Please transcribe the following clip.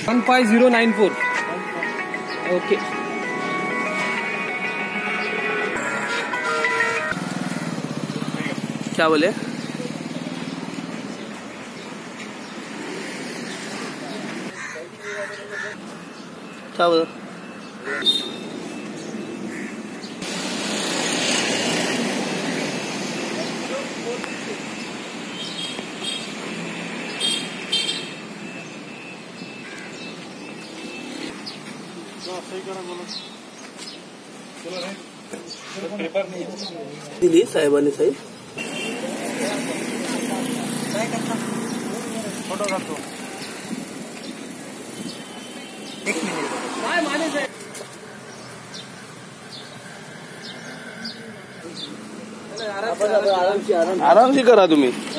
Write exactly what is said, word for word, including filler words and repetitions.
One five zero nine four. Okay क्या बोले? क्या बोले? दिली साहेबांनी साहेब फोटो काढतो एक मिनिट काय माने साहेब आराम से करा तुम्ही।